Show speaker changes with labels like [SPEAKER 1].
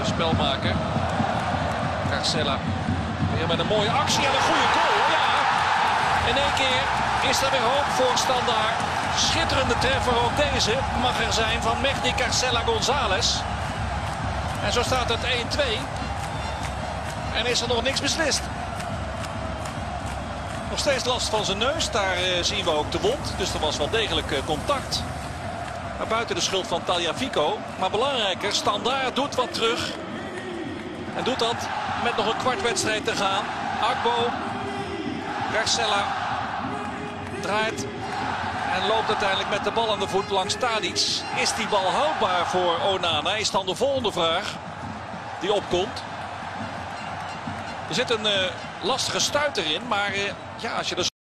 [SPEAKER 1] spelmaker. Carcella weer met een mooie actie en een goede goal. Ja, in één keer is er weer hoop voor Standaard. Schitterende treffer ook deze mag er zijn van Mehdi Carcella González. En zo staat het 1-2. En is er nog niks beslist. Nog steeds last van zijn neus. Daar zien we ook de wond. Dus er was wel degelijk contact. Maar buiten de schuld van Tagliafico. Maar belangrijker, Standaard doet wat terug. En doet dat met nog een kwart wedstrijd te gaan. Agbo. Carcella draait. En loopt uiteindelijk met de bal aan de voet langs Tadic. Is die bal houdbaar voor Onana? Is dan de volgende vraag die opkomt. Er zit een lastige stuiter in. Maar ja, als je er